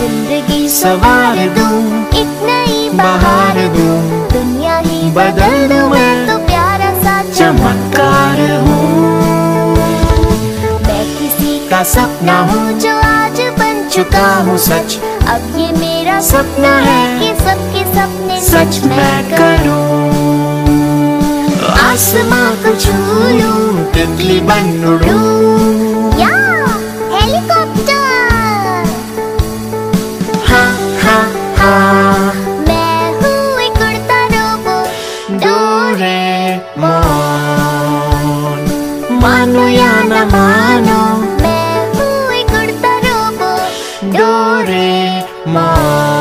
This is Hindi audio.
जिंदगी सवार दूं, एक नई बहार दूं, दुनिया ही बदल दूं मैं तो प्यारा सा चमत्कार हूँ। मैं किसी का सपना हूँ जो आज बन चुका हूँ सच, अब ये मेरा सपना है कि सबके सपने सच मैं करूँ। आसमां को छू लूं, तितली बन उड़ूं, या हेलीकॉप्टर। हाँ हाँ हाँ, मैं हूँ एक उड़ता रोबो, डोरेमोन। मानो या न मानो, मैं हूँ एक उड़ता रोबो, डोरेमोन।